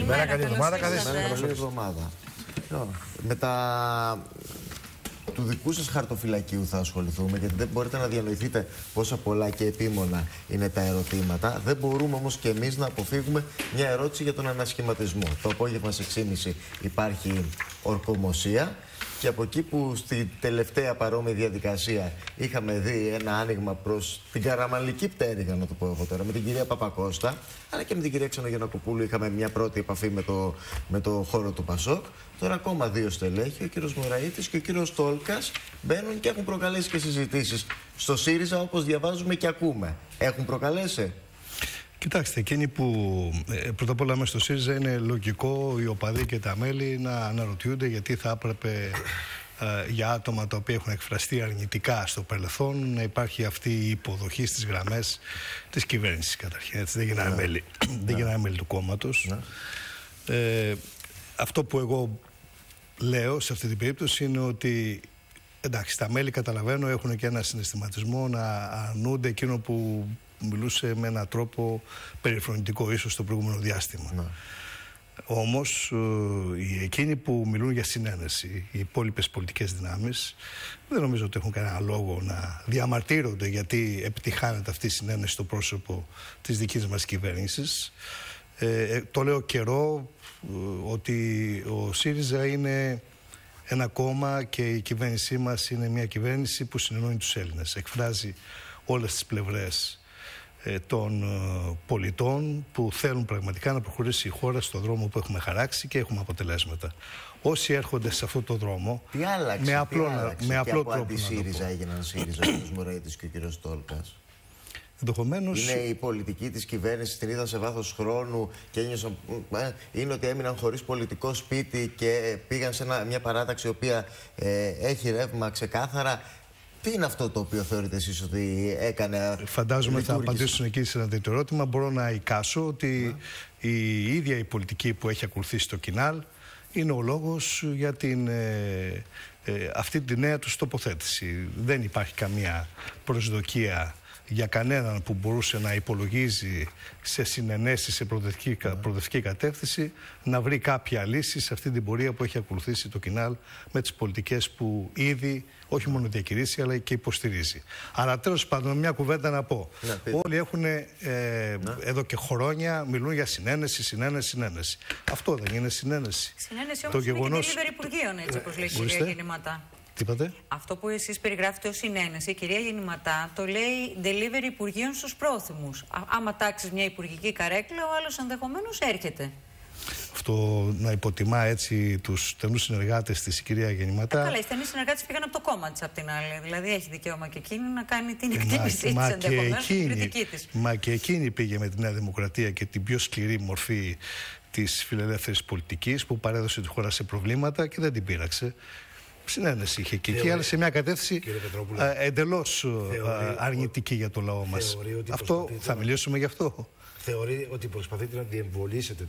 Καλημέρα, καλή εβδομάδα. Καλή εβδομάδα. Με τα του δικού σας χαρτοφυλακίου θα ασχοληθούμε, γιατί δεν μπορείτε να διανοηθείτε πόσα πολλά και επίμονα είναι τα ερωτήματα. Δεν μπορούμε όμως και εμείς να αποφύγουμε μια ερώτηση για τον ανασχηματισμό. Το απόγευμα στις 6.30 υπάρχει ορκομοσία. Και από εκεί που στη τελευταία παρόμοια διαδικασία είχαμε δει ένα άνοιγμα προς την καραμανλική πτέρυγα, να το πω εγώ τώρα, με την κυρία Παπακώστα, αλλά και με την κυρία Ξενογεννακοπούλου είχαμε μια πρώτη επαφή με το χώρο του Πασόκ. Τώρα ακόμα δύο στελέχη, ο κύριος Μωραΐτης και ο κύριος Τόλκας, μπαίνουν και έχουν προκαλέσει και συζητήσεις στο ΣΥΡΙΖΑ, όπως διαβάζουμε και ακούμε. Έχουν προκαλέσει. Κοιτάξτε, εκείνοι που πρώτα απ' όλα μέσα στο ΣΥΡΙΖΑ είναι λογικό οι οπαδοί και τα μέλη να αναρωτιούνται γιατί θα έπρεπε για άτομα τα οποία έχουν εκφραστεί αρνητικά στο παρελθόν να υπάρχει αυτή η υποδοχή στις γραμμές της κυβέρνησης καταρχήν. Έτσι, δεν γίνανε μέλη του κόμματος. Αυτό που εγώ λέω σε αυτή την περίπτωση είναι ότι εντάξει, τα μέλη καταλαβαίνω έχουν και ένα συναισθηματισμό να αρνούνται εκείνο που μιλούσε με έναν τρόπο περιφρονητικό ίσως στο προηγούμενο διάστημα. Όμως εκείνοι που μιλούν για συνένεση, οι υπόλοιπες πολιτικές δυνάμεις, δεν νομίζω ότι έχουν κανένα λόγο να διαμαρτύρονται γιατί επιτυχάνεται αυτή η συνένεση στο πρόσωπο της δικής μας κυβέρνησης. Το λέω καιρό ότι ο ΣΥΡΙΖΑ είναι ένα κόμμα και η κυβέρνησή μας είναι μια κυβέρνηση που συνενώνει τους Έλληνες. Εκφράζει όλες τις πλευρές των πολιτών που θέλουν πραγματικά να προχωρήσει η χώρα στον δρόμο που έχουμε χαράξει και έχουμε αποτελέσματα. Όσοι έρχονται σε αυτό το δρόμο, με απλό τρόπο. Από ΣΥΡΙΖΑ έγιναν ΣΥΡΙΖΑ, ο κ. Μωραΐτης και ο κ. Τόλκας. Ενδεχομένως... Είναι η πολιτική της κυβέρνησης, την είδαν σε βάθος χρόνου και ένιωσαν, είναι ότι έμειναν χωρίς πολιτικό σπίτι και πήγαν σε μια παράταξη η οποία έχει ρεύμα ξεκάθαρα. Τι είναι αυτό το οποίο θεωρείτε εσείς ότι έκανε? Φαντάζομαι θα απαντήσουν εκεί σε ένα τέτοιο ερώτημα. Μπορώ να εικάσω ότι η ίδια η πολιτική που έχει ακολουθήσει το Κινάλ είναι ο λόγος για αυτή τη νέα του τοποθέτηση. Δεν υπάρχει καμία προσδοκία για κανέναν που μπορούσε να υπολογίζει σε συνενέσεις, σε προοδευτική κατεύθυνση, να βρει κάποια λύση σε αυτή την πορεία που έχει ακολουθήσει το Κινάλ με τις πολιτικές που ήδη όχι μόνο διακηρύσει αλλά και υποστηρίζει. Αλλά τέλος πάντων, μια κουβέντα να πω. Όλοι έχουν εδώ και χρόνια μιλούν για συνένεση. Αυτό δεν είναι συνένεση? Συνένεση όμως είναι και delivery υπουργείων, έτσι όπως λέει η κυρία Γεννηματά. Αυτό που εσείς περιγράφετε ως συνένεση, η κυρία Γεννηματά το λέει delivery υπουργείων στους πρόθυμους. Άμα τάξεις μια υπουργική καρέκλα, ο άλλος ενδεχομένως έρχεται. Αυτό να υποτιμά έτσι τους στενούς συνεργάτες της η κυρία Γεννηματά. Καλά, οι στενοί συνεργάτες πήγαν από το κόμμα της απ' την άλλη. Δηλαδή έχει δικαίωμα και εκείνη να κάνει την εκτίμησή της ενδεχομένως και την κριτική της. Μα και εκείνη πήγε με τη Νέα Δημοκρατία και την πιο σκληρή μορφή της φιλελεύθερης πολιτικής που παρέδωσε τη χώρα σε προβλήματα και δεν την πείραξε. Συνένεση είχε και εκεί, αλλά σε μια κατεύθυνση εντελώς αρνητική για το λαό μας. Αυτό θα μιλήσουμε γι' αυτό. Θεωρεί ότι προσπαθείτε να διεμβολήσετε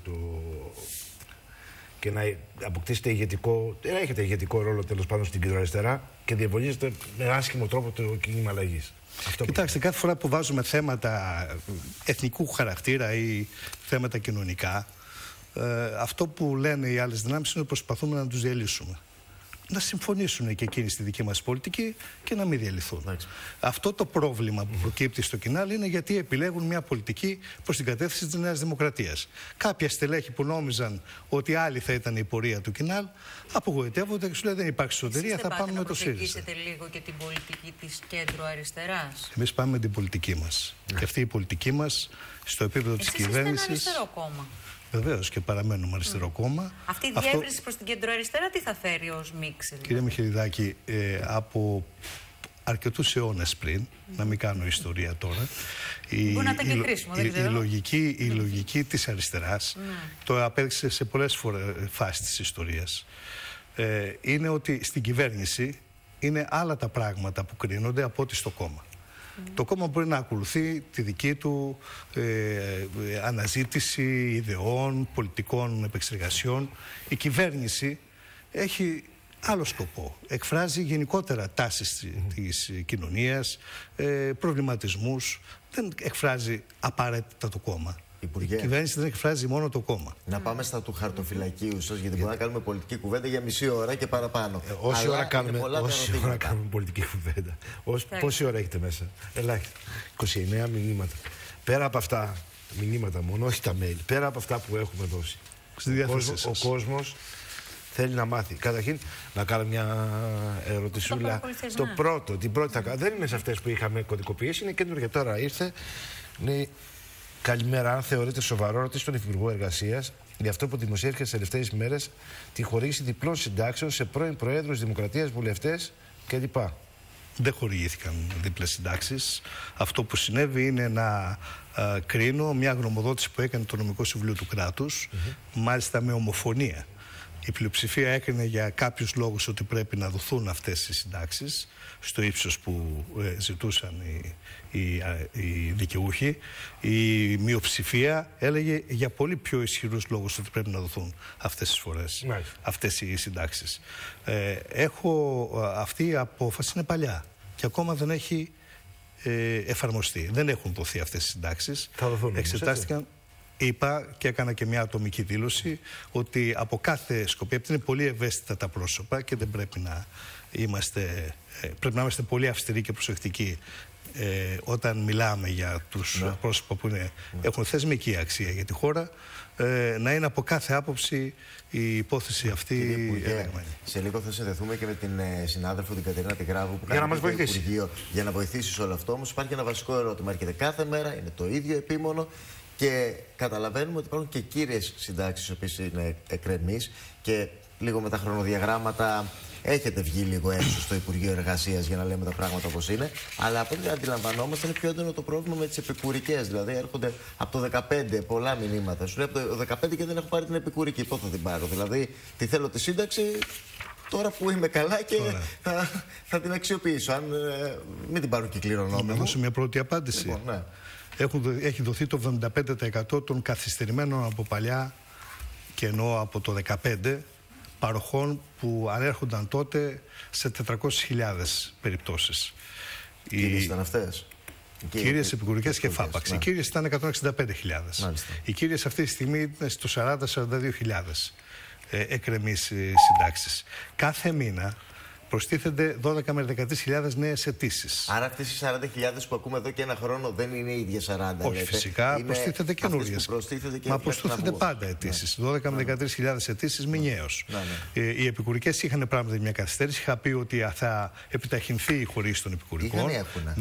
και να αποκτήσετε έχετε ηγετικό ρόλο τέλος πάντων στην κεντροαριστερά και διεμβολίζετε με άσχημο τρόπο το κίνημα αλλαγής. Κοιτάξτε, κάθε φορά που βάζουμε θέματα εθνικού χαρακτήρα ή θέματα κοινωνικά, αυτό που λένε οι άλλες δυνάμεις είναι ότι προσπαθούμε να τους διαλύσουμε. Να συμφωνήσουν και εκείνοι στη δική μας πολιτική και να μην διαλυθούν. Αυτό το πρόβλημα που προκύπτει στο Κινάλ είναι γιατί επιλέγουν μια πολιτική προς την κατεύθυνση της Νέας Δημοκρατίας. Κάποια στελέχη που νόμιζαν ότι άλλη θα ήταν η πορεία του Κινάλ απογοητεύονται και σου λέει δεν υπάρχει σωτηρία, θα πάμε με το ΣΥΡΙΖΑ. Προσεγγίσετε λίγο και την πολιτική της κέντρο-αριστεράς. Εμείς πάμε με την πολιτική μας. Και αυτή η πολιτική μας στο επίπεδο της κυβέρνησης. Εσείς είστε ένα αριστερό κόμμα. Βεβαίως και παραμένουμε αριστερό κόμμα. Αυτή η διεύρυνση προς την κεντροαριστερά τι θα φέρει ως μίξη? Κύριε Μιχελιδάκη, από αρκετούς αιώνες πριν, να μην κάνω ιστορία τώρα, η λογική της αριστεράς το απέδειξε σε πολλές φάσεις της ιστορίας. Είναι ότι στην κυβέρνηση είναι άλλα τα πράγματα που κρίνονται από ό,τι στο κόμμα. Το κόμμα μπορεί να ακολουθεί τη δική του αναζήτηση ιδεών, πολιτικών επεξεργασιών. Η κυβέρνηση έχει άλλο σκοπό. Εκφράζει γενικότερα τάσεις της κοινωνίας, προβληματισμούς. Δεν εκφράζει απαραίτητα το κόμμα. Υπουργέ. Η κυβέρνηση δεν εκφράζει μόνο το κόμμα. Να πάμε στα του χαρτοφυλακίου σας, γιατί μπορούμε να κάνουμε πολιτική κουβέντα για μισή ώρα και παραπάνω. Όση ώρα κάνουμε πολιτική κουβέντα. Πόση ώρα έχετε μέσα? Ελάχιστα. 29 μηνύματα. Πέρα από αυτά, μηνύματα μόνο, όχι τα mail, πέρα από αυτά που έχουμε δώσει. Ο κόσμος θέλει να μάθει. Καταρχήν, να κάνω μια ερωτησούλα. Την πρώτη θα κάνω. Δεν είναι σε αυτές που είχαμε κωδικοποιήσει, είναι καινούργια. Τώρα ήρθε. Λέει, καλημέρα. Αν θεωρείτε σοβαρό, ρωτήστε τον Υπουργό Εργασίας για αυτό που δημοσιεύτηκε τις τελευταίες ημέρες, τη χορήγηση διπλών συντάξεων σε πρώην Προέδρους Δημοκρατίας, βουλευτές κλπ. Δεν χορηγήθηκαν δίπλες συντάξεις. Αυτό που συνέβη είναι να κρίνω μια γνωμοδότηση που έκανε το Νομικό Συμβουλίο του Κράτους, μάλιστα με ομοφωνία. Η πλειοψηφία έκρινε για κάποιους λόγους ότι πρέπει να δοθούν αυτές οι συντάξεις στο ύψος που ζητούσαν οι δικαιούχοι. Η μειοψηφία έλεγε για πολύ πιο ισχυρούς λόγους ότι πρέπει να δοθούν αυτές τις φορές, αυτές οι συντάξεις. Αυτή η απόφαση είναι παλιά και ακόμα δεν έχει εφαρμοστεί. Δεν έχουν δοθεί αυτές οι συντάξεις. Θα δοθούν. Εξετάστηκαν. Είπα και έκανα και μια ατομική δήλωση ότι από κάθε σκοπιά, είναι πολύ ευαίσθητα τα πρόσωπα και δεν πρέπει να είμαστε, πολύ αυστηροί και προσεκτικοί όταν μιλάμε για τους πρόσωπα που έχουν θεσμική αξία για τη χώρα, να είναι από κάθε άποψη η υπόθεση αυτή ελεγμένη. Σε λίγο θα συνδεθούμε και με την συνάδελφο την Κατερίνα Τιγράβου που κάνει το Υπουργείο για να βοηθήσει σε όλο αυτό. Όμως υπάρχει ένα βασικό ερώτημα. Έρχεται κάθε μέρα, είναι το ίδιο επίμονο. Και καταλαβαίνουμε ότι υπάρχουν και κύριες συντάξεις, οι οποίες είναι εκκρεμείς και λίγο με τα χρονοδιαγράμματα έχετε βγει λίγο έξω στο Υπουργείο Εργασίας για να λέμε τα πράγματα όπως είναι. Αλλά από ό,τι αντιλαμβανόμαστε είναι πιο έντονο το πρόβλημα με τις επικουρικές. Δηλαδή έρχονται από το 15 πολλά μηνύματα. Σου λέει από το 15 και δεν έχω πάρει την επικουρική. Πότε θα την πάρω? Δηλαδή τη θέλω τη σύνταξη τώρα που είμαι καλά και θα την αξιοποιήσω. Αν μην την πάρω και κληρονόμο. Να δώσω μια πρώτη απάντηση. Λοιπόν, ναι. Έχει δοθεί το 75% των καθυστερημένων από παλιά, και εννοώ από το 2015, παροχών που ανέρχονταν τότε σε 400.000 περιπτώσεις. Κύριες ήταν αυτές? Κύριες επικουρικές και φάπαξ. Οι κύριες ήταν 165.000. Οι κύριες αυτή τη στιγμή είναι στο 40-42.000 εκκρεμείς συντάξεις. Κάθε μήνα προστίθενται 12 με 13.000 νέες αιτήσεις. Άρα αυτές οι 40.000 που ακούμε εδώ και ένα χρόνο δεν είναι οι ίδιες 40? Όχι, φυσικά προστίθενται καινούριες. Μα προστίθενται πάντα αιτήσεις. 12 με 13.000 αιτήσεις μηνιαίως. Οι επικουρικές είχαν πράγματι μια καθυστέρηση. Είχα πει ότι θα επιταχυνθεί η χορήγηση των επικουρικών.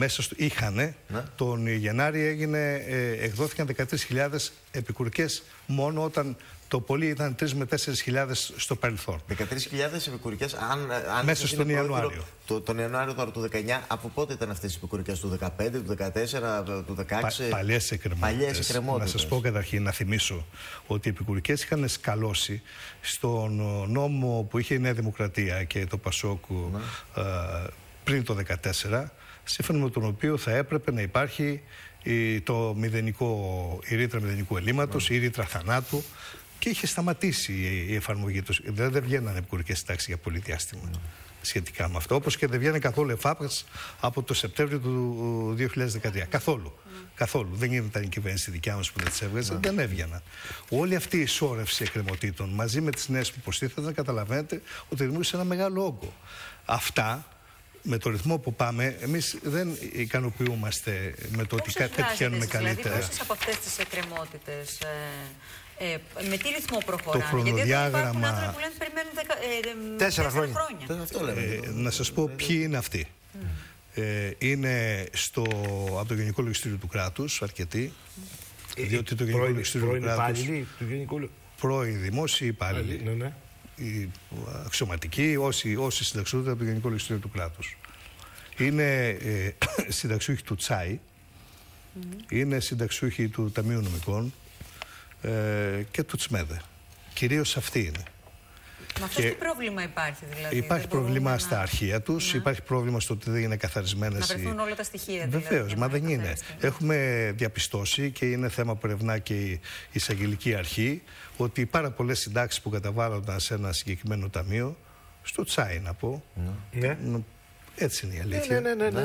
Τον Γενάρη εκδόθηκαν 13.000 επικουρικές μόνο όταν το πολύ ήταν 3 με 4.000 στο παρελθόν. 13.000 επικουρικές, μέσα στον Ιανουάριο. Τον Ιανουάριο τώρα του 19, από πότε ήταν αυτές οι επικουρικές? Του 2015, του 2014, του 2016? Παλιές εκκρεμότητες. Να σας πω καταρχήν, να θυμίσω ότι οι επικουρικές είχαν σκαλώσει στον νόμο που είχε η Νέα Δημοκρατία και το Πασόκ πριν το 2014, σύμφωνα με τον οποίο θα έπρεπε να υπάρχει η ρήτρα μηδενικού ελλείμματος, η ρήτρα θανάτου, και είχε σταματήσει η εφαρμογή του. Δηλαδή δεν βγαίνανε επικουρικές συντάξεις για πολύ διάστημα σχετικά με αυτό. Όπως και δεν βγαίνανε καθόλου εφάπαξ από το Σεπτέμβριο του 2013. Καθόλου. Δεν ήταν η κυβέρνηση δικιά μας που δεν τις έβγαζε, δεν έβγαιναν. Όλη αυτή η ισόρρευση εκκρεμωτήτων μαζί με τις νέες που προστίθενταν, καταλαβαίνετε ότι δημιούργησε ένα μεγάλο όγκο. Αυτά, με το ρυθμό που πάμε, εμείς δεν ικανοποιούμαστε με το ότι πετυχαίνουμε καλύτερα. Δηλαδή, πόσες από αυτές τις εκκρεμότητες, με τι ρυθμό προχωράνε? Το χρονοδιάγραμμα. Γιατί υπάρχουν άνθρωποι που λένε περιμένουν 4 χρόνια. Να σας πω ποιοι είναι αυτοί. Είναι από το Γενικό Λογιστήριο του Κράτους, αρκετοί. Διότι το Γενικό Λογιστήριο του Κράτους. Πρώην δημόσιοι υπάλληλοι. Οι αξιωματικοί, όσοι συνταξιούνται από το Γενικό Λογιστήριο του Κράτους. Είναι συνταξιούχοι του Τσάι, είναι συνταξιούχοι του Ταμείου Νομικών και του Τσμέδε. Κυρίως αυτοί είναι. Με αυτό τι πρόβλημα υπάρχει, δηλαδή? Υπάρχει πρόβλημα στα αρχεία τους, υπάρχει πρόβλημα στο ότι δεν είναι καθαρισμένες. Να βρεθούν όλα τα στοιχεία. Βεβαίως, μα δεν είναι. Έχουμε διαπιστώσει, και είναι θέμα που ερευνά και η εισαγγελική αρχή, ότι πάρα πολλές συντάξεις που καταβάλλονταν σε ένα συγκεκριμένο ταμείο, στο Τσάι να πω, Έτσι είναι η αλήθεια.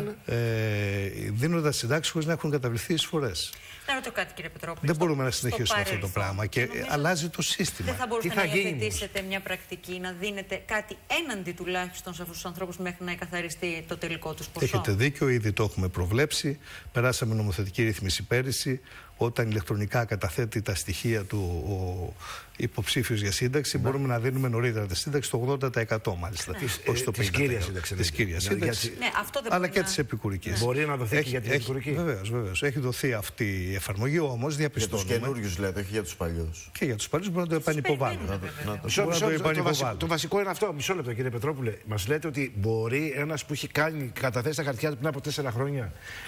Δίνοντας συντάξεις χωρίς να έχουν καταβληθεί εισφορές. Να ρωτώ κάτι, κύριε Πετρόπουλο. Δεν μπορούμε να συνεχίσουμε αυτό το πράγμα και αλλάζει το σύστημα. Δεν θα μπορούσατε να υιοθετήσετε μια πρακτική, να δίνετε κάτι έναντι τουλάχιστον σε αυτούς τους ανθρώπους μέχρι να εκαθαριστεί το τελικό τους ποσό? Έχετε δίκιο, ήδη το έχουμε προβλέψει. Περάσαμε νομοθετική ρύθμιση πέρυσι. Όταν ηλεκτρονικά καταθέτει τα στοιχεία του ο υποψήφιος για σύνταξη, μπορούμε να δίνουμε νωρίτερα τη σύνταξη το 80% μάλιστα. Της κύριας σύνταξης. Της κύριας σύνταξης, αλλά και της επικουρικής. Μπορεί να δοθεί και για την επικουρική. Βεβαίως. Έχει δοθεί αυτή η εφαρμογή, όμως διαπιστώνουμε. Για τους καινούριους λέτε, όχι για τους παλιούς. Και για τους παλιούς μπορούν να το επανυποβάλουν. Το βασικό είναι αυτό. Μισό λεπτό, κύριε Πετρόπουλε. Μας λέτε ότι μπορεί ένας που έχει καταθέσει τα χαρτιά του πριν από 4 χρόνια. Το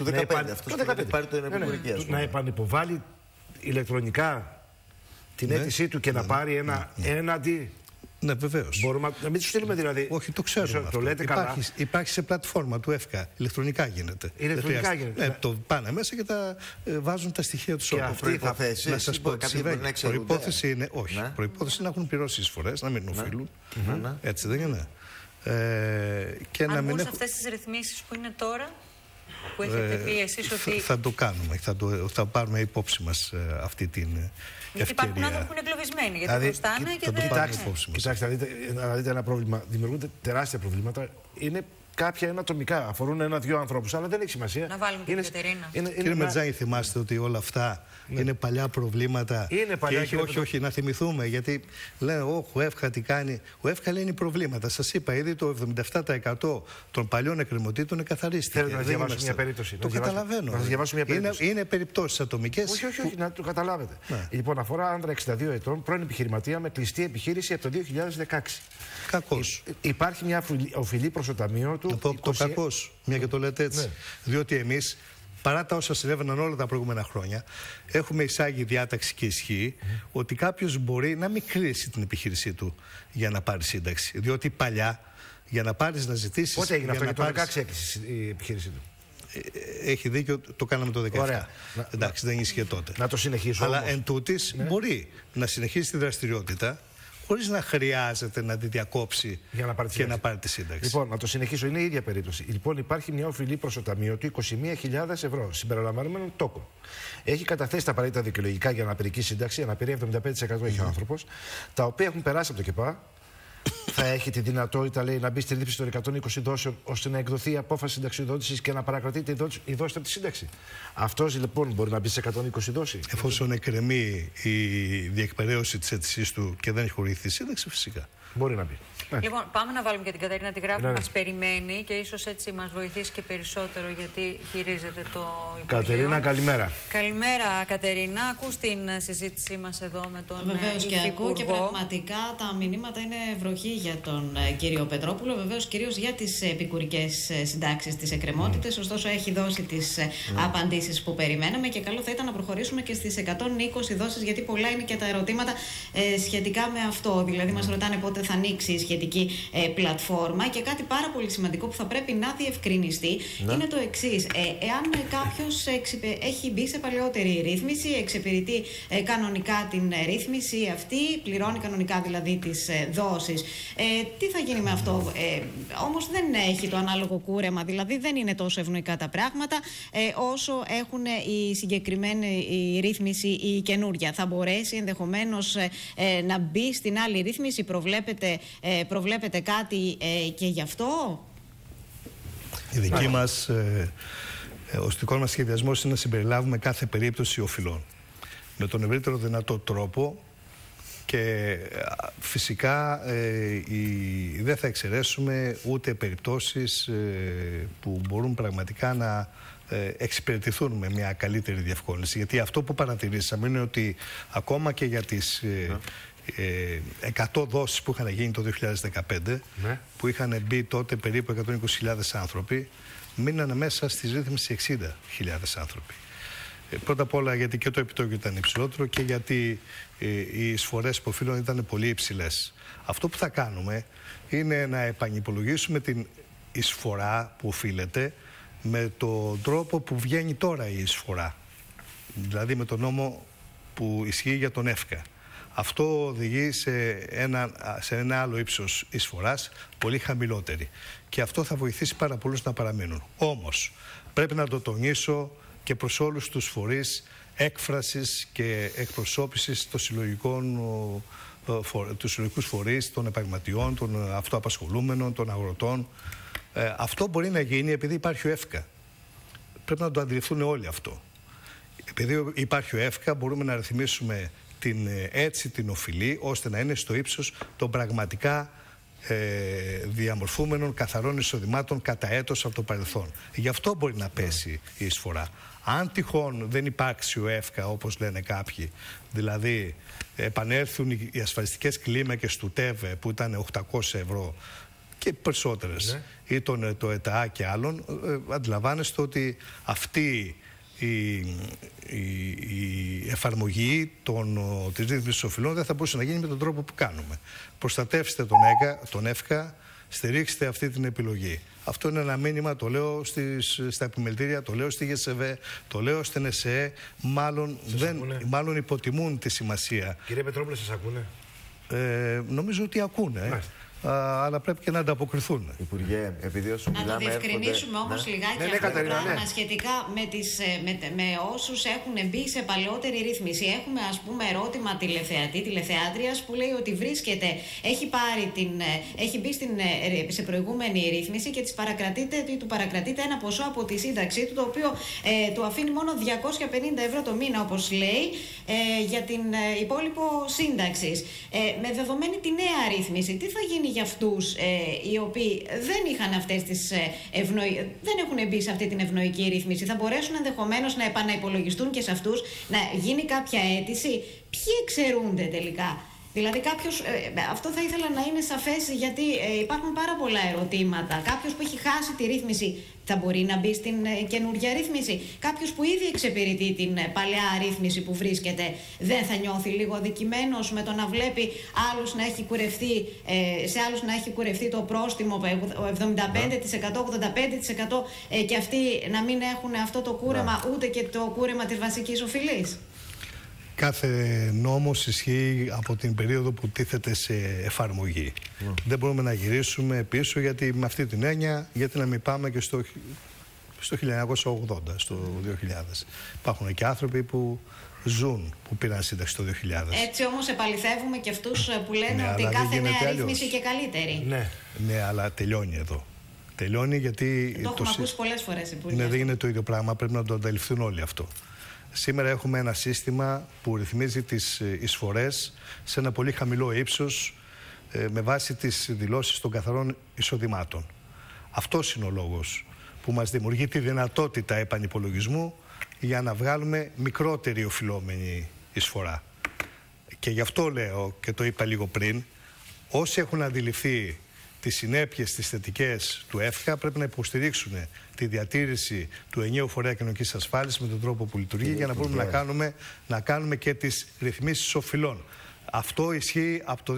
2015. Να επανυποβάλει ηλεκτρονικά την αίτησή του και να πάρει ένα έναντι. Ναι, βεβαίως. Μπορούμε να μην του στείλουμε δηλαδή. Όχι, το ξέρουμε. Το λέτε καλά. Υπάρχει σε πλατφόρμα του ΕΦΚΑ. Ηλεκτρονικά γίνεται. Ηλεκτρονικά γίνεται. Ναι, το πάνε μέσα και βάζουν τα στοιχεία του όλου. Προϋποθέσεις. Να σας πω, προϋπόθεση είναι. Όχι. Προϋπόθεση είναι να έχουν πληρώσει εισφορές, να μην οφείλουν. Έτσι δεν είναι? Αν μπουν σε αυτές τις ρυθμίσεις που είναι τώρα, που έχετε πει εσείς ότι... Θα το κάνουμε. Θα πάρουμε υπόψη μας αυτή την ευκαιρία. Γιατί υπάρχουν άνθρωποι που είναι εγκλωβισμένοι, γιατί χρωστάνε και δεν... Κοιτάξτε, να δείτε ένα πρόβλημα. Δημιουργούνται τεράστια προβλήματα. Είναι κάποια είναι ατομικά, αφορούν 1-2 ανθρώπους, αλλά δεν έχει σημασία. Να βάλουμε την Κατερίνα. Κύριε Μετζάγη, θυμάστε ότι όλα αυτά είναι παλιά προβλήματα. Είναι παλιά. Όχι, να θυμηθούμε, γιατί λένε, ο ΕΦΚΑ τι κάνει. Ο ΕΦΚΑ λύνει προβλήματα. Σας είπα ήδη το 77% των παλιών εκκρεμωτήτων εκαθαρίστηκε. Θέλω να διαβάσω μια περίπτωση. Το καταλαβαίνω. Να διαβάσω μια περίπτωση. Είναι περιπτώσεις ατομικές. Όχι, να το καταλάβετε. Λοιπόν, αφορά άντρα 62 ετών, πρώην επιχειρηματία με κλειστή επιχείρηση από το 2016. Κακός. Υπάρχει μια οφειλή προς το ταμείο του. Το κακός, μια και το λέτε έτσι. Ναι. Διότι εμείς, παρά τα όσα συνέβαιναν όλα τα προηγούμενα χρόνια, έχουμε εισάγει διάταξη και ισχύει ότι κάποιος μπορεί να μην κλείσει την επιχείρησή του για να πάρει σύνταξη. Διότι παλιά, για να πάρεις να ζητήσεις. Πότε έγινε αυτό, για το 2016 έκλεισε η επιχείρησή του? Έχει δίκιο, το κάναμε το 2017. Ωραία. Εντάξει, δεν ίσχυε τότε. Να το συνεχίσω. Αλλά εν τούτης, μπορεί να συνεχίσει τη δραστηριότητα χωρίς να χρειάζεται να τη διακόψει και να πάρει τη σύνταξη. Λοιπόν, να το συνεχίσω. Είναι η ίδια περίπτωση. Λοιπόν, υπάρχει μια οφειλή προς το ταμείο του 21.000 ευρώ, συμπεριλαμβανομένων τόκων. Έχει καταθέσει τα απαραίτητα δικαιολογικά για αναπηρική σύνταξη, αναπηρία 75% έχει ο άνθρωπος, τα οποία έχουν περάσει από το ΚΕΠΑ. Θα έχει τη δυνατότητα, λέει, να μπει στη ρύθμιση των 120 δόσεων ώστε να εκδοθεί η απόφαση συνταξιοδότησης και να παρακρατείται η δόση από τη σύνταξη. Αυτός λοιπόν μπορεί να μπει σε 120 δόση. Εφόσον εκκρεμεί η διεκπαιρέωση της αίτησής του και δεν έχει χορηγηθεί σύνταξη, φυσικά. Μπορεί να μπει. Λοιπόν, πάμε να βάλουμε και την Κατερίνα τη γράφη που μας περιμένει και ίσως έτσι μας βοηθήσει και περισσότερο γιατί χειρίζεται το Υπουργείο. Κατερίνα, καλημέρα. Καλημέρα, Κατερίνα. Ακούς την συζήτησή μας εδώ με τον Βεβαίως και ακούω και πραγματικά τα μηνύματα είναι βροχή για τον κύριο Πετρόπουλο. Βεβαίως κυρίως για τις επικουρικές συντάξεις, τις εκκρεμότητες. Ωστόσο έχει δώσει τις απαντήσεις που περιμέναμε και καλό θα ήταν να προχωρήσουμε και στις 120 δόσεις γιατί πολλά είναι και τα ερωτήματα σχετικά με αυτό. Δηλαδή μας ρωτάνε πότε θα ανοίξει η σχετική πλατφόρμα και κάτι πάρα πολύ σημαντικό που θα πρέπει να διευκρινιστεί είναι το εξής. Εάν κάποιος έχει μπει σε παλαιότερη ρύθμιση, εξυπηρετεί κανονικά την ρύθμιση αυτή, πληρώνει κανονικά δηλαδή τις δόσεις, τι θα γίνει με αυτό? Όμως δεν έχει το ανάλογο κούρεμα, δηλαδή δεν είναι τόσο ευνοϊκά τα πράγματα όσο έχουν η συγκεκριμένη ρύθμιση η καινούρια. Θα μπορέσει ενδεχομένως να μπει στην άλλη ρύθμιση, προβλέπετε κάτι και γι' αυτό? Η δική μας, ο δικός μας σχεδιασμός είναι να συμπεριλάβουμε κάθε περίπτωση οφειλών με τον ευρύτερο δυνατό τρόπο και φυσικά δεν θα εξαιρέσουμε ούτε περιπτώσεις που μπορούν πραγματικά να εξυπηρετηθούν με μια καλύτερη διευκόλυνση. Γιατί αυτό που παρατηρήσαμε είναι ότι ακόμα και για τις 100 δόσεις που είχαν γίνει το 2015, που είχαν μπει τότε περίπου 120.000 άνθρωποι, μείνανε μέσα στη ρύθμιση 60.000 άνθρωποι. Πρώτα απ' όλα γιατί και το επιτόκιο ήταν υψηλότερο και γιατί οι εισφορές που οφείλουν ήταν πολύ υψηλές. Αυτό που θα κάνουμε είναι να επανυπολογίσουμε την εισφορά που οφείλεται με τον τρόπο που βγαίνει τώρα η εισφορά. Δηλαδή με τον νόμο που ισχύει για τον ΕΦΚΑ. Αυτό οδηγεί σε ένα άλλο ύψος εισφοράς, πολύ χαμηλότερη. Και αυτό θα βοηθήσει πάρα πολλούς να παραμείνουν. Όμως, πρέπει να το τονίσω και προς όλους τους φορείς έκφρασης και εκπροσώπησης των τους συλλογικούς φορείς, των επαγγελματιών, των αυτοαπασχολούμενων, των αγροτών. Αυτό μπορεί να γίνει επειδή υπάρχει ο ΕΦΚΑ. Πρέπει να το αντιληφθούν όλοι αυτό. Επειδή υπάρχει ο ΕΦΚΑ, μπορούμε να ρυθμίσουμε την οφειλή, ώστε να είναι στο ύψος των πραγματικά διαμορφούμενων καθαρών εισοδημάτων κατά έτος από το παρελθόν. Γι' αυτό μπορεί να πέσει η εισφορά. Αν τυχόν δεν υπάρξει ο ΕΦΚΑ, όπως λένε κάποιοι, δηλαδή επανέλθουν οι ασφαλιστικές κλίμακες του ΤΕΒΕ που ήταν 800 ευρώ και περισσότερες, ή το ΕΤΑ και άλλων, αντιλαμβάνεστε ότι αυτή η εφαρμογή της ρύθμισης οφειλών δεν θα μπορούσε να γίνει με τον τρόπο που κάνουμε. Προστατεύστε τον ΕΦΚΑ, στηρίξτε αυτή την επιλογή. Αυτό είναι ένα μήνυμα, το λέω στα επιμελητήρια, το λέω στη ΓΕΣΕΒΕ, το λέω στην ΕΣΕ. Μάλλον υποτιμούν τη σημασία. Κύριε Πετρόπουλε, σας ακούνε? Νομίζω ότι ακούνε. Αλλά πρέπει και να ανταποκριθούν. Υπουργέ, επειδή όσο μιλάμε. Να το διευκρινίσουμε όμως λιγάκι αυτό το πράγμα σχετικά με όσους έχουν μπει σε παλαιότερη ρύθμιση. Έχουμε, ας πούμε, ερώτημα τηλεθεάτριας που λέει ότι έχει μπει σε προηγούμενη ρύθμιση και του παρακρατείται ένα ποσό από τη σύνταξή του, το οποίο του αφήνει μόνο 250 ευρώ το μήνα, όπως λέει, για την υπόλοιπο σύνταξης. Με δεδομένη τη νέα ρύθμιση, τι θα γίνει για αυτούς οι οποίοι δεν είχαν δεν έχουν μπει σε αυτή την ευνοϊκή ρύθμιση? Θα μπορέσουν ενδεχομένως να επαναυπολογιστούν και σε αυτούς, να γίνει κάποια αίτηση? Ποιοι εξαιρούνται τελικά? Δηλαδή αυτό θα ήθελα να είναι σαφές, γιατί υπάρχουν πάρα πολλά ερωτήματα. Κάποιος που έχει χάσει τη ρύθμιση θα μπορεί να μπει στην καινούργια ρύθμιση? Κάποιος που ήδη εξυπηρετεί την παλαιά ρύθμιση που βρίσκεται, δεν θα νιώθει λίγο αδικημένος με το να βλέπει άλλους να έχει κουρευτεί, σε άλλους να έχει κουρευτεί το πρόστιμο 75%, 85% και αυτοί να μην έχουν αυτό το κούρεμα, ούτε και το κούρεμα της βασικής οφειλής? Κάθε νόμος ισχύει από την περίοδο που τίθεται σε εφαρμογή. Δεν μπορούμε να γυρίσουμε πίσω, γιατί με αυτή την έννοια, γιατί να μην πάμε και στο 1980, στο 2000. Υπάρχουν και άνθρωποι που που πήραν σύνταξη το 2000. Έτσι όμως επαληθεύουμε και αυτούς που λένε ότι κάθε νέα ρύθμιση και καλύτερη. Ναι, αλλά τελειώνει εδώ. Τελειώνει γιατί... Το έχουμε ακούσει πολλές φορές, Υπουργέ. Ναι, δεν είναι το ίδιο πράγμα, πρέπει να το αντιληφθούν όλοι αυτό. Σήμερα έχουμε ένα σύστημα που ρυθμίζει τις εισφορές σε ένα πολύ χαμηλό ύψος με βάση τις δηλώσεις των καθαρών εισοδημάτων. Αυτός είναι ο λόγος που μας δημιουργεί τη δυνατότητα επανυπολογισμού για να βγάλουμε μικρότερη οφειλόμενη εισφορά. Και γι' αυτό λέω, και το είπα λίγο πριν, όσοι έχουν αντιληφθεί τις συνέπειες, τις θετικές του ΕΦΚΑ, πρέπει να υποστηρίξουν τη διατήρηση του ενιαίου φορέα κοινωνικής ασφάλισης με τον τρόπο που λειτουργεί, για να μπορούμε να κάνουμε και τις ρυθμίσεις οφειλών. Αυτό ισχύει από το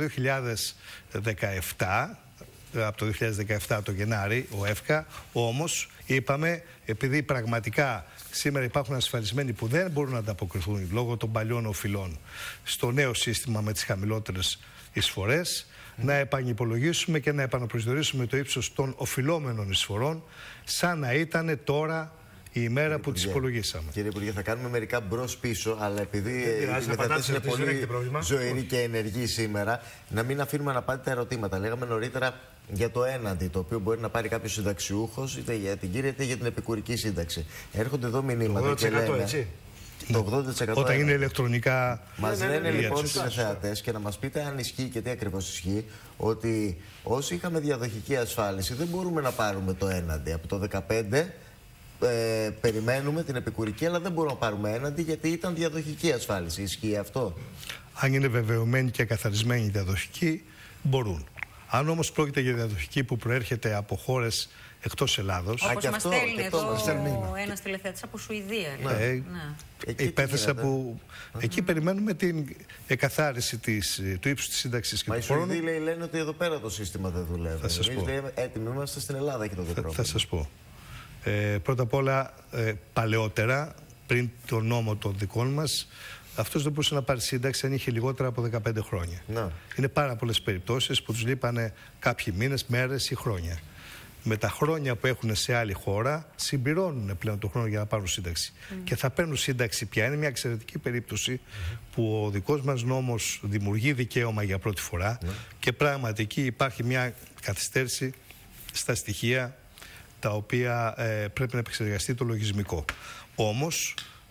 2017, από το 2017 το Γενάρη, ο ΕΦΚΑ, όμως είπαμε, επειδή πραγματικά σήμερα υπάρχουν ασφαλισμένοι που δεν μπορούν να ανταποκριθούν λόγω των παλιών οφειλών στο νέο σύστημα με τις χαμηλότερες εισφορές, να επανυπολογίσουμε και να επαναπροσδιορίσουμε το ύψος των οφειλόμενων εισφορών σαν να ήταν τώρα η ημέρα που τις υπολογίσαμε. Κύριε Υπουργέ, θα κάνουμε μερικά μπρος-πίσω, αλλά επειδή η μεταθέση είναι πολύ ζωηρή και ενεργή σήμερα, να μην αφήνουμε αναπάντητα ερωτήματα. Λέγαμε νωρίτερα για το έναντι, το οποίο μπορεί να πάρει κάποιος συνταξιούχος, είτε για την κύρια είτε για την επικουρική σύνταξη. Έρχονται εδώ μηνύματα και λένε... Έτσι. Το 80% όταν είναι ηλεκτρονικά. Μας λένε λοιπόν οι τηλεθεατές, και να μας πείτε αν ισχύει και τι ακριβώς ισχύει, ότι όσοι είχαμε διαδοχική ασφάλιση δεν μπορούμε να πάρουμε το έναντι. Από το 2015 περιμένουμε την επικουρική, αλλά δεν μπορούμε να πάρουμε έναντι γιατί ήταν διαδοχική ασφάλιση. Ισχύει αυτό? Αν είναι βεβαιωμένη και καθαρισμένη διαδοχική, μπορούν. Αν όμως πρόκειται για διαδοχική που προέρχεται από χώρες εκτός Ελλάδος. Όπως μας στέλνει εδώ ένας τηλεθεατής από Σουηδία. Υπέθεσα που εκεί περιμένουμε την εκαθάριση του ύψους της σύνταξης και του χρόνου. Μα οι Σουηδοί λένε ότι εδώ πέρα το σύστημα δεν δουλεύει. Θα σας πω. Έτοιμοι είμαστε στην Ελλάδα και το πρόβλημα. Θα σας πω. Πρώτα απ' όλα, παλαιότερα, πριν τον νόμο των δικών μας, αυτός δεν μπορούσε να πάρει σύνταξη αν είχε λιγότερα από 15 χρόνια. Να. Είναι πάρα πολλές περιπτώσεις που τους λείπανε κάποιοι μήνες, μέρες ή χρόνια. Με τα χρόνια που έχουν σε άλλη χώρα, συμπληρώνουν πλέον τον χρόνο για να πάρουν σύνταξη. Και θα παίρνουν σύνταξη πια. Είναι μια εξαιρετική περίπτωση που ο δικός μας νόμος δημιουργεί δικαίωμα για πρώτη φορά και πράγματι εκεί υπάρχει μια καθυστέρηση στα στοιχεία τα οποία πρέπει να επεξεργαστεί το λογισμικό. Όμως,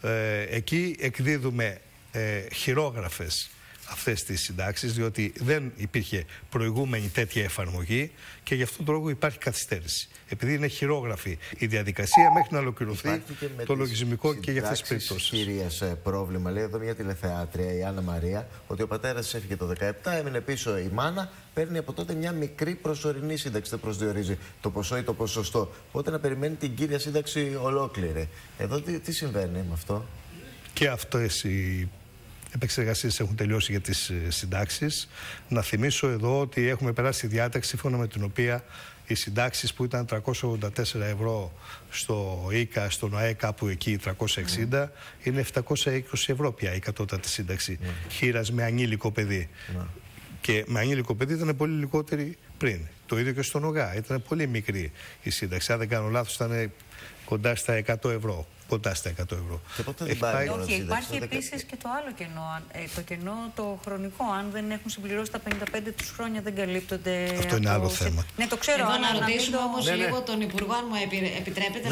εκεί εκδίδουμε χειρόγραφες αυτές τις συντάξεις, διότι δεν υπήρχε προηγούμενη τέτοια εφαρμογή και γι' αυτόν τον λόγο υπάρχει καθυστέρηση. Επειδή είναι χειρόγραφη η διαδικασία μέχρι να ολοκληρωθεί το λογισμικό και για αυτές τις περιπτώσεις. Κυρίας πρόβλημα, λέει εδώ μια τηλεθεάτρια, η Άννα Μαρία, ότι ο πατέρας έφυγε το 17, έμεινε πίσω η μάνα, παίρνει από τότε μια μικρή προσωρινή σύνταξη, δεν προσδιορίζει το ποσό ή το ποσοστό. Οπότε να περιμένει την κύρια σύνταξη ολόκληρη. Εδώ τι συμβαίνει με αυτό? Και αυτές οι επεξεργασίες έχουν τελειώσει για τις συντάξεις. Να θυμίσω εδώ ότι έχουμε περάσει διάταξη σύμφωνα με την οποία οι συντάξεις που ήταν 384 ευρώ στο ΙΚΑ, στον ΟΑΕ κάπου εκεί 360, είναι 720 ευρώ πια η κατώτατη σύνταξη χήρας με ανήλικο παιδί. Και με ανήλικο παιδί ήταν πολύ λιγότερη πριν. Το ίδιο και στον ΟΓΑ. Ήταν πολύ μικρή η σύνταξη. Αν δεν κάνω λάθος, ήταν κοντά στα 100 ευρώ. Κοντά στα 100 ευρώ. Όχι, υπάρχει επίσης και το άλλο κενό. Το κενό το χρονικό. Αν δεν έχουν συμπληρώσει τα 55 τους χρόνια, δεν καλύπτονται. Αυτό είναι άλλο θέμα. Ναι, το ξέρω. Εδώ να ρωτήσουμε όμως λίγο τον Υπουργό, αν μου επιτρέπετε.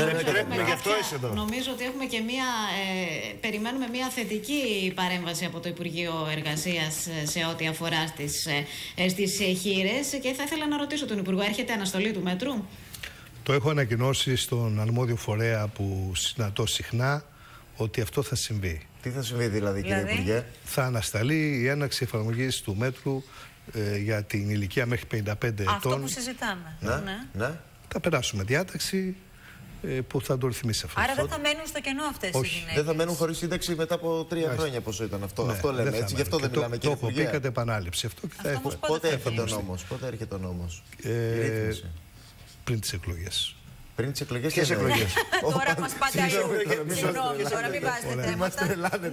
Νομίζω ότι έχουμε και περιμένουμε μια θετική παρέμβαση από το Υπουργείο Εργασίας σε ό,τι αφορά στις χήρες. Και θα ήθελα να ρωτήσω τον Υπουργό, έρχεται αναστολή του μέτρου? Το έχω ανακοινώσει στον αρμόδιο φορέα που συναντώ συχνά ότι αυτό θα συμβεί. Τι θα συμβεί δηλαδή, κύριε Υπουργέ? Θα ανασταλεί η έναρξη εφαρμογής του μέτρου για την ηλικία μέχρι 55 ετών. Αυτό που συζητάμε. Ναι. Θα περάσουμε διάταξη που θα το ρυθμίσει αυτό. Άρα δεν θα μένουν στο κενό αυτές οι γυναίκες. Δεν θα μένουν χωρίς σύνταξη μετά από 3 χρόνια πόσο ήταν αυτό. Αυτό λέμε, έτσι, γι' αυτό δεν μιλάμε, κύριε Υπουργέ. Το έχω πει κατ' επανάληψη αυτό. Πότε έρχεται ο νόμος? Πριν τις εκλογές. Πριν τις εκλογές? Ποιες εκλογές? Τώρα μας πατάει. Συγγνώμη, τώρα μην βάζετε θέματα.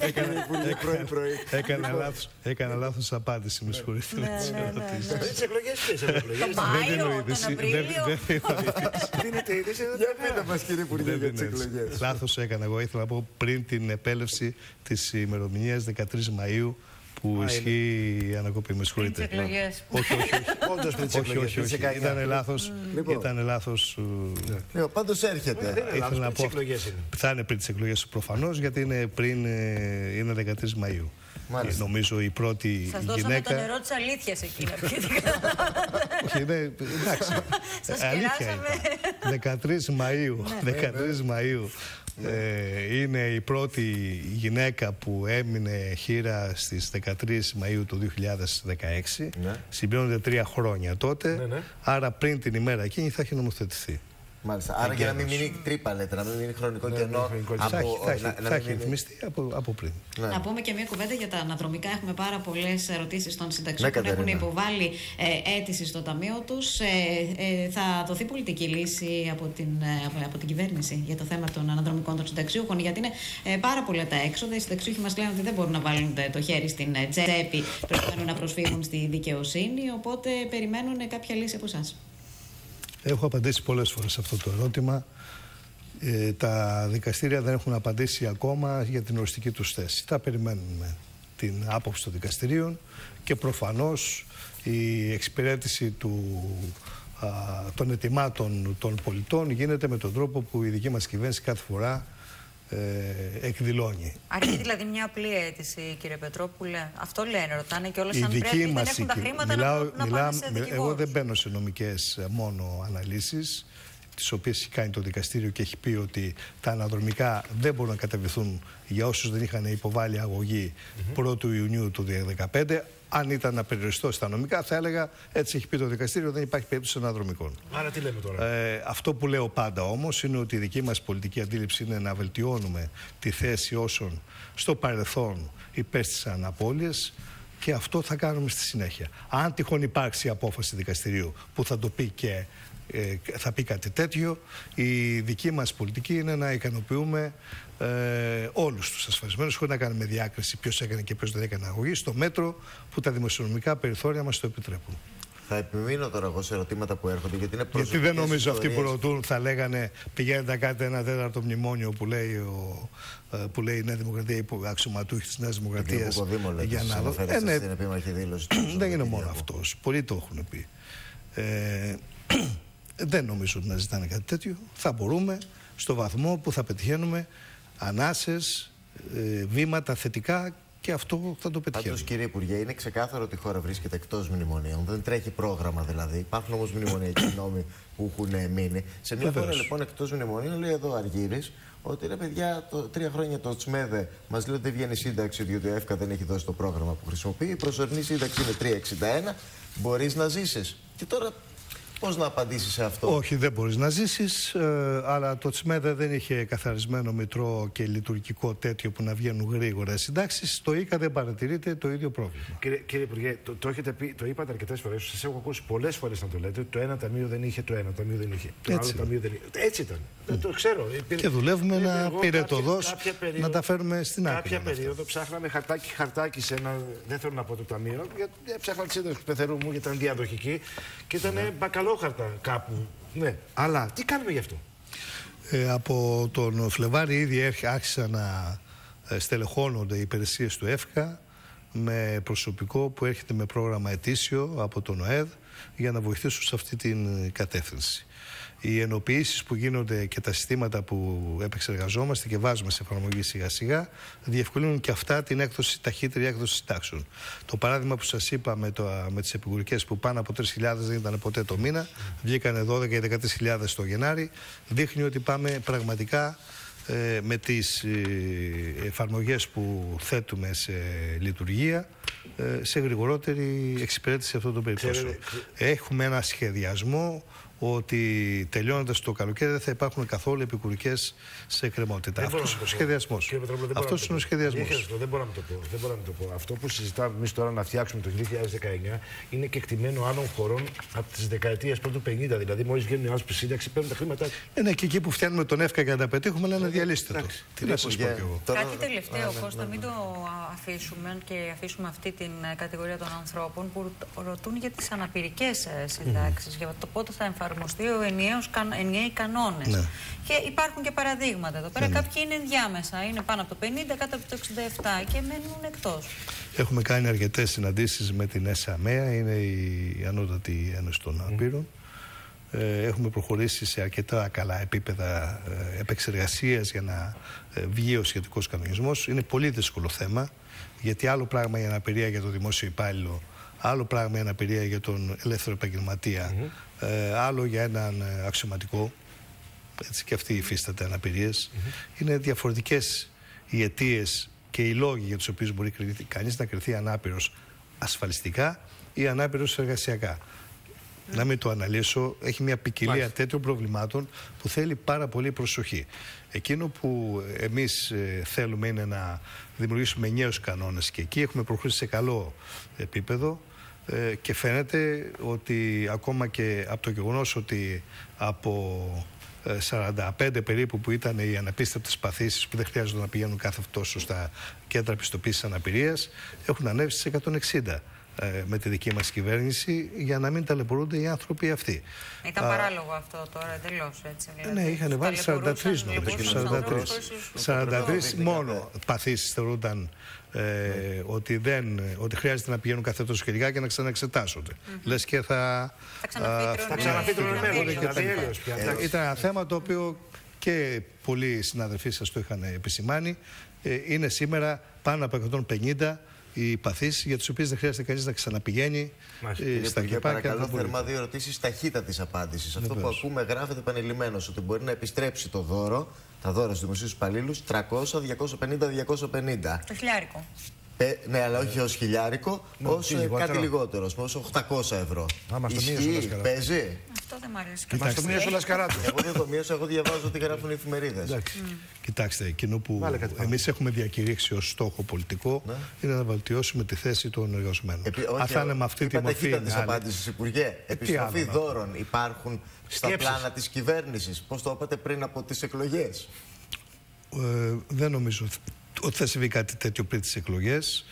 Έκανα λάθος απάντηση, με συγχωρείτε. Πριν τις εκλογές, ποιες εκλογές? Το Μάιο, τον Απρίλιο. Δίνετε είδηση εδώ? Για πείτε μας, κύριε Υπουργέ, για τις εκλογές. Λάθος έκανα. Εγώ ήθελα να πω πριν την επέλευση της ημερομηνίας 13 Μαΐου που ισχύει η ανακοπή. Με συγχωρείτε. Όχι. Όντως πριν τις εκλογές. Ήταν λάθος. Πάντως έρχεται. Ήθελα να πω θα είναι πριν τις εκλογές προφανώς, γιατί είναι 13 Μαΐου. Νομίζω η πρώτη γυναίκα. Σας δώσαμε το νερό της αλήθειας εκεί. Όχι, εντάξει. Αλήθεια είναι. 13 Μαΐου. Είναι η πρώτη γυναίκα που έμεινε χήρα στις 13 Μαΐου του 2016. Συμπληρώνονται 3 χρόνια τότε. Άρα πριν την ημέρα εκείνη θα έχει νομοθετηθεί. Μάλιστα. Άρα για να μην μείνει τρύπα, λέτε, να μην μείνει χρονικό κενό. Θα έχει ρυθμιστεί από πριν. Να πούμε και μια κουβέντα για τα αναδρομικά. Έχουμε πάρα πολλές ερωτήσεις των συνταξιών που έχουν υποβάλει αίτηση στο ταμείο τους. Θα δοθεί πολιτική λύση από την κυβέρνηση για το θέμα των αναδρομικών των συνταξιούχων, γιατί είναι πάρα πολλά τα έξοδα. Οι συνταξιούχοι μας λένε ότι δεν μπορούν να βάλουν το χέρι στην τσέπη προκειμένου να προσφύγουν στη δικαιοσύνη. Οπότε περιμένουν κάποια λύση από εσάς. Έχω απαντήσει πολλές φορές σε αυτό το ερώτημα. Τα δικαστήρια δεν έχουν απαντήσει ακόμα για την οριστική τους θέση. Θα περιμένουμε την άποψη των δικαστηρίων και προφανώς η εξυπηρέτηση των αιτημάτων των πολιτών γίνεται με τον τρόπο που η δική μας κυβέρνηση κάθε φορά εκδηλώνει. Αρκεί δηλαδή μια απλή αίτηση, κύριε Πετρόπουλε? Αυτό λένε, ρωτάνε και όλες αν πρέπει δεν έχουν τα χρήματα να πάνε σε δικηγόρους. Εγώ δεν μπαίνω σε νομικές μόνο αναλύσεις, τις οποίες έχει κάνει το δικαστήριο και έχει πει ότι τα αναδρομικά δεν μπορούν να κατεβληθούν για όσους δεν είχαν υποβάλει αγωγή 1η Ιουνίου του 2015. Αν ήταν να περιοριστώ στα νομικά, θα έλεγα έτσι έχει πει το δικαστήριο, δεν υπάρχει περίπτωση αναδρομικών. Άρα τι λέμε τώρα? Αυτό που λέω πάντα όμως είναι ότι η δική μας πολιτική αντίληψη είναι να βελτιώνουμε τη θέση όσων στο παρελθόν υπέστησαν απώλειες και αυτό θα κάνουμε στη συνέχεια. Αν τυχόν υπάρξει απόφαση δικαστηρίου που θα το πει και θα πει κάτι τέτοιο. Η δική μας πολιτική είναι να ικανοποιούμε όλους τους ασφαλισμένους, χωρίς να κάνουμε διάκριση ποιος έκανε και ποιος δεν έκανε αγωγή, στο μέτρο που τα δημοσιονομικά περιθώρια μας το επιτρέπουν. Θα επιμείνω τώρα εγώ σε ερωτήματα που έρχονται, γιατί είναι προσωπικές. Γιατί δεν νομίζω ιστορίες. αυτοί που ρωτούν θα λέγανε πηγαίνετε να κάνετε ένα τέταρτο μνημόνιο που λέει η Νέα Δημοκρατία ή αξιωματούχοι της Νέας Δημοκρατίας. Για να δω. Στην επίμαχη δήλωση. Δεν είναι μόνο αυτός. Πολλοί το έχουν πει. Δεν νομίζω ότι να ζητάνε κάτι τέτοιο. Θα μπορούμε στο βαθμό που θα πετυχαίνουμε ανάσες, βήματα θετικά. Και αυτό θα το πετυχαίνουμε. Πάντως, κύριε Υπουργέ, είναι ξεκάθαρο ότι η χώρα βρίσκεται εκτός μνημονίων. Δεν τρέχει πρόγραμμα δηλαδή. Υπάρχουν όμως μνημονιακοί νόμοι που έχουν μείνει. Σε μια χώρα λοιπόν εκτός μνημονίων, λέει εδώ ο Αργύρης, ότι ρε παιδιά, 3 χρόνια το Τσμέδε μας λέει ότι δεν βγαίνει σύνταξη, διότι ο ΕΦΚΑ δεν έχει δώσει το πρόγραμμα που χρησιμοποιεί. Η προσωρινή σύνταξη είναι 3,61. Μπορείς να ζήσεις. Και τώρα. Πώς να απαντήσεις σε αυτό? Όχι, δεν μπορείς να ζήσεις, αλλά το Τσμέδε δεν είχε καθαρισμένο μητρό και λειτουργικό τέτοιο που να βγαίνουν γρήγορα συντάξεις. Στο ΙΚΑ δεν παρατηρείται το ίδιο πρόβλημα. Κύριε Υπουργέ, το έχετε πει, το είπατε αρκετές φορές, σας έχω ακούσει πολλές φορές να το λέτε, ότι το ένα ταμείο δεν είχε το ένα, το ταμείο δεν είχε. Το άλλο ταμείο δεν είχε. Έτσι ήταν. Το ξέρω. Και δουλεύουμε να πυρετοδός να τα φέρουμε στην άκρη. Κάποια περίοδο ψάχναμε χαρτάκι σε ένα, δεν θέλω να πω το ταμείο, γιατί ψάχνα τη σύνταξη του πεθερού μου, γιατί ήταν διαδοχική και ήταν μπακαλό χαρτά κάπου. Ναι. Αλλά τι κάνουμε γι' αυτό? Από τον Φλεβάρι ήδη άρχισαν να στελεχώνονται οι υπηρεσίες του ΕΦΚΑ με προσωπικό που έρχεται με πρόγραμμα ετήσιο από τον ΟΕΔ για να βοηθήσουν σε αυτή την κατεύθυνση. Οι ενοποιήσεις που γίνονται και τα συστήματα που επεξεργαζόμαστε και βάζουμε σε εφαρμογή σιγά σιγά διευκολύνουν και αυτά την ταχύτερη έκδοση συντάξεων. Το παράδειγμα που σας είπα με τις επικουρικές που πάνω από 3.000 δεν ήταν ποτέ το μήνα, βγήκανε 12 ή 13.000 το Γενάρη, δείχνει ότι πάμε πραγματικά με τις εφαρμογές που θέτουμε σε λειτουργία σε γρηγορότερη εξυπηρέτηση αυτών των περιπτώσεων. Έχουμε ένα σχεδιασμό ότι τελειώνοντας το καλοκαίρι δεν θα υπάρχουν καθόλου επικουρικές σε εκκρεμότητα. Αυτός είναι ο σχεδιασμός. Αυτός είναι ο σχεδιασμός. Δεν μπορώ να το πω. Αυτό που συζητάμε εμείς τώρα να φτιάξουμε το 2019 είναι κεκτημένο άλλων χωρών από τις δεκαετίες πρώτου 50. Δηλαδή, μόλις βγαίνουν οι άλλοι στη σύνταξη, παίρνουν τα χρήματά τους. Ναι, και εκεί που φτιάχνουμε τον ΕΦΚΑ για να τα πετύχουμε, λένε διαλύστε το. Τι να σας πω κι εγώ. Κάτι τελευταίο, Κώστα, μην το αφήσουμε και αφήσουμε αυτή την κατηγορία των ανθρώπων που ρωτούν για τις αναπηρικές συντάξεις, για το πότε θα εφαρμοστεί ενιαίοι κανόνες. Ναι. Και υπάρχουν και παραδείγματα εδώ πέρα. Κάποιοι είναι ενδιάμεσα, είναι πάνω από το 50, κάτω από το 67 και μένουν εκτός. Έχουμε κάνει αρκετές συναντήσεις με την ΕΣΑΜΕΑ, είναι η Ανώτατη Ένωση των Αναπήρων. Έχουμε προχωρήσει σε αρκετά καλά επίπεδα επεξεργασίας για να βγει ο σχετικός κανονισμός. Είναι πολύ δύσκολο θέμα, γιατί άλλο πράγμα η αναπηρία για το δημόσιο υπάλληλο, άλλο πράγμα η αναπηρία για τον ελεύθερο επαγγελματία, άλλο για έναν αξιωματικό, έτσι και αυτοί υφίσταται αναπηρίες. Είναι διαφορετικές οι αιτίες και οι λόγοι για τους οποίους μπορεί κανείς να κριθεί ανάπηρος ασφαλιστικά ή ανάπηρος εργασιακά. Να μην το αναλύσω, έχει μια ποικιλία τέτοιων προβλημάτων που θέλει πάρα πολύ προσοχή. Εκείνο που εμείς θέλουμε είναι να δημιουργήσουμε νέους κανόνες και εκεί έχουμε προχωρήσει σε καλό επίπεδο και φαίνεται ότι ακόμα και από το γεγονός ότι από 45 περίπου που ήταν οι αναπίστευτες παθήσεις που δεν χρειάζονται να πηγαίνουν κάθε τόσο στα κέντρα πιστοποίησης αναπηρίας, έχουν ανέβει στις 160. Με τη δική μας κυβέρνηση για να μην ταλαιπωρούνται οι άνθρωποι αυτοί. Ήταν παράλογο αυτό τώρα, εντελώς έτσι. Δηλαδή, ναι, είχαν βάλει 43 νομίζω. 43 μόνο παθήσεις θεωρούνταν ότι χρειάζεται να πηγαίνουν κάθε τόσο καιρικά και να ξαναεξετάσσονται. Λες και θα ξαναφύτρωνε. Ήταν ένα θέμα το οποίο και πολλοί συναδελφοί σας το είχαν επισημάνει. Είναι σήμερα πάνω από 150 οι παθήσεις για τις οποίες δεν χρειάζεται κανείς να ξαναπηγαίνει στα ΚΕΠΑ. Παρακαλώ, θερμά 2 ερωτήσεις ταχύτατης απάντησης. Αυτό που ακούμε γράφεται επανειλημμένως, ότι μπορεί να επιστρέψει το δώρο, τα δώρα στους δημοσίους υπαλλήλους, 300, 250, 250. Το χιλιάρικο. Ναι, αλλά όχι ως χιλιάρικο, ως κάτι λιγότερο, ως 800 ευρώ. Ισχύει, παίζει. Αυτό δεν μ' αρέσει. Μας το μείωσε ο Λασκαράτος. Εγώ δεν το μείωσα, εγώ διαβάζω τι γράφουν οι εφημερίδες. Κοιτάξτε, εκείνο που εμείς έχουμε διακηρύξει ως στόχο πολιτικό είναι να βελτιώσουμε τη θέση των εργαζομένων. Αν θα είναι με αυτή τη μορφή. Είπατε της απάντησης, Υπουργέ. Επιστροφή δώρων υπάρχουν στα πλάνα της κυβέρνησης. Πώς το είπατε πριν από τις εκλογές. Δεν νομίζω ότι θα συμβεί κάτι τέτοιο πριν τις εκλογές.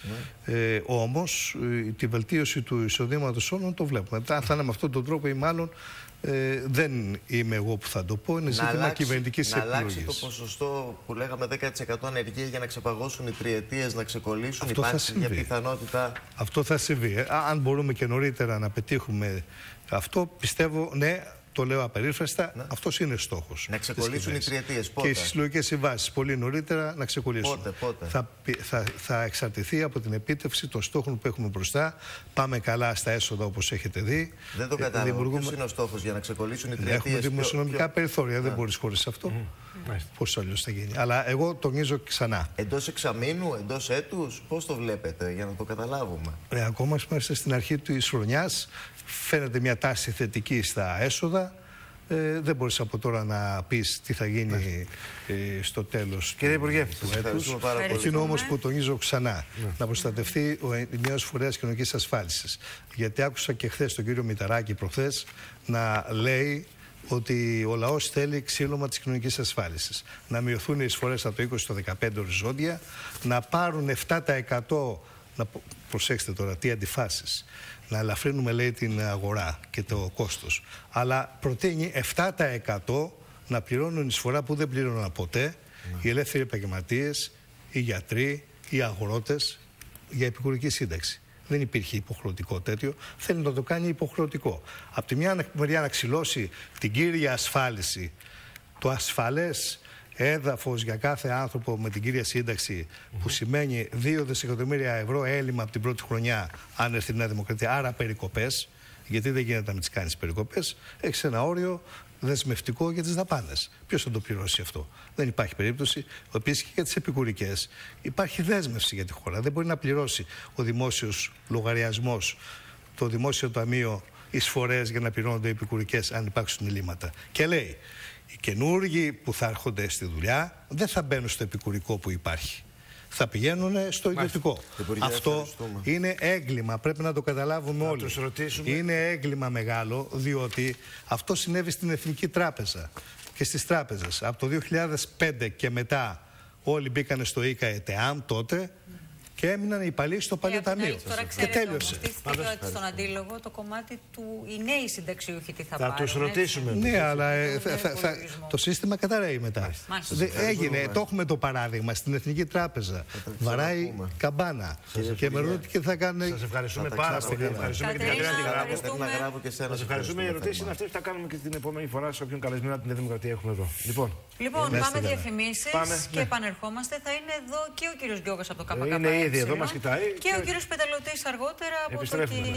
Όμως τη βελτίωση του εισοδήματος όλων το βλέπουμε. Αν θα είναι με αυτόν τον τρόπο ή μάλλον δεν είμαι εγώ που θα το πω. Είναι ζήτημα κυβερνητικής επιλογής. Να αλλάξει το ποσοστό που λέγαμε 10% ανεργία για να ξεπαγώσουν οι τριετίες, να ξεκολλήσουν. Αυτό υπάρχει μια πιθανότητα. Αυτό θα συμβεί. Αν μπορούμε και νωρίτερα να πετύχουμε αυτό, πιστεύω, ναι. Το λέω απερίφραστα, αυτός είναι στόχος. Να ξεκολλήσουν οι τριετίες. Πότε? Και στις συλλογικές συμβάσεις πολύ νωρίτερα να ξεκολλήσουν. Πότε? Θα εξαρτηθεί από την επίτευξη των στόχων που έχουμε μπροστά. Πάμε καλά στα έσοδα όπως έχετε δει. Δεν το κατάλαβα. Ποιος είναι ο στόχος για να ξεκολλήσουν οι τριετίες? Έχουμε δημοσιονομικά περιθώρια, δεν μπορείς χωρίς αυτό. Πώς αλλιώς θα γίνει. Αλλά εγώ τονίζω ξανά. Εντός εξαμήνου, εντός έτους, πώς το βλέπετε για να το καταλάβουμε? Ακόμα είμαστε στην αρχή της χρονιάς. Φαίνεται μια τάση θετική στα έσοδα. Δεν μπορείς από τώρα να πεις τι θα γίνει στο τέλος του έτους. Εκείνο όμως που τονίζω ξανά, να προστατευτεί ο ενιαίος φορέας κοινωνικής ασφάλισης. Γιατί άκουσα και χθες τον κύριο Μηταράκη προχθές να λέει ότι ο λαός θέλει ξύλωμα της κοινωνικής ασφάλισης. Να μειωθούν οι εισφορές από το 20% στο 15% οριζόντια, να πάρουν 7%. Προσέξτε τώρα τι αντιφάσεις. Να ελαφρύνουμε, λέει, την αγορά και το κόστος. Αλλά προτείνει 7% να πληρώνουν εισφορά που δεν πλήρωναν ποτέ οι ελεύθεροι επαγγελματίες, οι γιατροί, οι αγρότες για επικουρική σύνταξη. Δεν υπήρχε υποχρεωτικό τέτοιο. Θέλει να το κάνει υποχρεωτικό. Από τη μια μεριά να ξυλώσει την κύρια ασφάλιση, το ασφαλές έδαφος για κάθε άνθρωπο με την κύρια σύνταξη, που σημαίνει 2 δισεκατομμύρια ευρώ έλλειμμα από την πρώτη χρονιά, αν έρθει η Νέα Δημοκρατία, άρα περικοπές, γιατί δεν γίνεται να μην τις κάνεις περικοπές, έχεις ένα όριο δεσμευτικό για τις δαπάνες. Ποιος θα το πληρώσει αυτό? Δεν υπάρχει περίπτωση. Επίσης και για τις επικουρικές υπάρχει δέσμευση για τη χώρα. Δεν μπορεί να πληρώσει ο δημόσιος λογαριασμός, το δημόσιο ταμείο, εισφορές για να πληρώνονται οι επικουρικές αν υπάρξουν ελλείμματα. Και λέει, οι καινούργοι που θα έρχονται στη δουλειά δεν θα μπαίνουν στο επικουρικό που υπάρχει. Θα πηγαίνουν στο ιδιωτικό. Αυτό είναι έγκλημα. Πρέπει να το καταλάβουμε όλοι. Είναι έγκλημα μεγάλο, διότι αυτό συνέβη στην Εθνική Τράπεζα και στις τράπεζες. Από το 2005 και μετά όλοι μπήκανε στο ΙΚΑ ΕΤΕΑΜ τότε και έμειναν οι υπαλλήλοι στο παλιό ταμείο. Και τέλειωσε. Στον αντίλογο, το κομμάτι του οι νέοι συνταξιούχοι τι θα πάρουν. Θα τους ρωτήσουμε. Ναι, αλλά το σύστημα καταραίει μετά. Έγινε, το έχουμε το παράδειγμα στην Εθνική Τράπεζα. Βαράει καμπάνα. Και με ρωτή τι θα κάνουν. Σας ευχαριστούμε πάρα πολύ. Ευχαριστούμε και την Κατερίνα. Σας ευχαριστούμε. Οι ερωτήσεις είναι αυτές που θα κάνουμε και την επόμενη φορά σε όποιον καλεσμένο από την Νέα Δημοκρατία έχουμε εδώ. Λοιπόν, πάμε διαφημίσεις και επανερχόμαστε. Θα είναι εδώ και ο κύριος Γιώργος από το ΚΚΕ. Είναι ήδη εδώ, μας κοιτάει. Και ο κύριος Πεταλωτής αργότερα από το